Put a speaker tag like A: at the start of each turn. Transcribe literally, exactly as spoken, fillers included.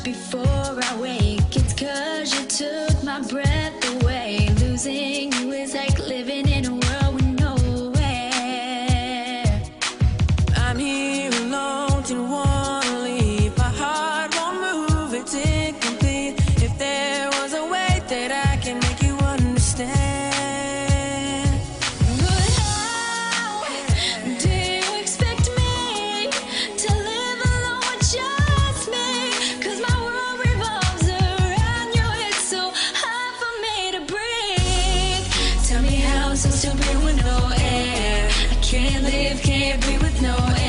A: before I wake. It's 'cause you took my breath away. Losing you is like living in a world with nowhere.
B: I'm here alone, didn't wanna leave. My heart won't move, it's incomplete. If there was a way that I can make you understand.
A: But how do you expect me to live alone with just me? 'Cause my world revolves around you, it's so hard for me to breathe. Tell me how I'm supposed to breathe with no air. I can't live, can't breathe with no air.